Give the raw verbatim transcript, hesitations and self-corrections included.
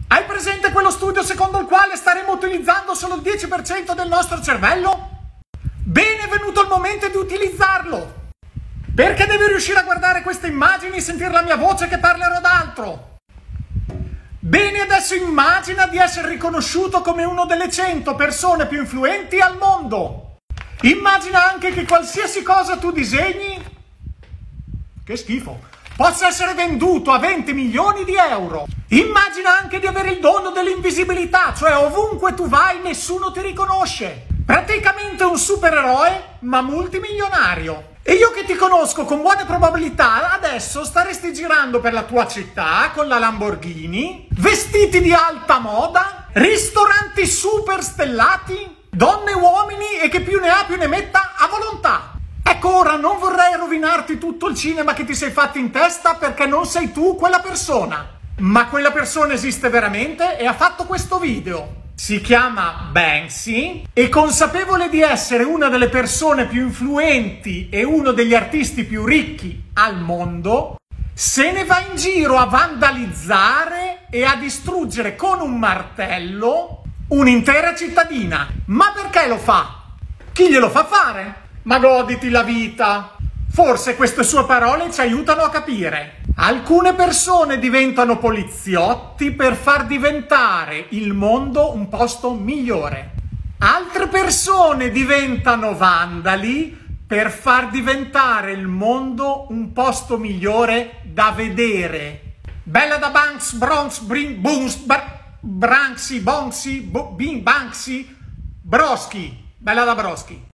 Hai presente quello studio secondo il quale staremo utilizzando solo il dieci per cento del nostro cervello? Bene, è venuto il momento di utilizzarlo. Perché devi riuscire a guardare queste immagini e sentire la mia voce che parlerò d'altro. Bene, adesso immagina di essere riconosciuto come una delle cento persone più influenti al mondo. Immagina anche che qualsiasi cosa tu disegni, che schifo, possa essere venduto a venti milioni di euro. Immagina anche di avere il dono dell'invisibilità, cioè ovunque tu vai nessuno ti riconosce. Praticamente un supereroe, ma multimilionario. E io che ti conosco con buone probabilità, adesso staresti girando per la tua città con la Lamborghini, vestiti di alta moda, ristoranti super stellati, donne e uomini e che più ne ha più ne metta a volontà. Ecco, ora non vorrei rovinarti tutto il cinema che ti sei fatto in testa perché non sei tu quella persona. Ma quella persona esiste veramente e ha fatto questo video. Si chiama Banksy e, consapevole di essere una delle persone più influenti e uno degli artisti più ricchi al mondo, se ne va in giro a vandalizzare e a distruggere con un martello un'intera cittadina. Ma perché lo fa? Chi glielo fa fare? Ma goditi la vita! Forse queste sue parole ci aiutano a capire. Alcune persone diventano poliziotti per far diventare il mondo un posto migliore. Altre persone diventano vandali per far diventare il mondo un posto migliore da vedere. Bella da Banks, Bronx, Brin, Boons, Branksy, Bonksy, Bin, Banksy, Broschi. Bella da Broschi.